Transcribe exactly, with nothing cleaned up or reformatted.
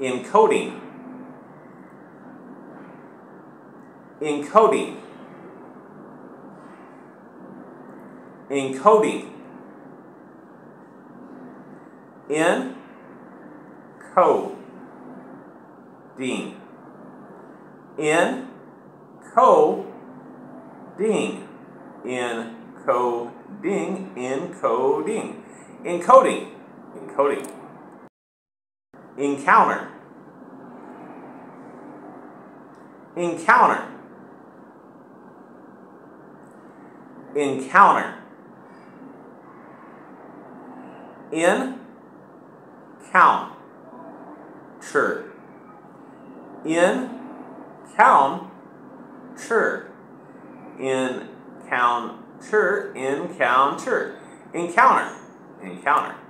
encoding, encoding, encoding, encoding, encoding, encoding, encoding, encoding, encoding, encounter, encounter, encounter, encounter, encounter, encounter, encounter, encounter, encounter.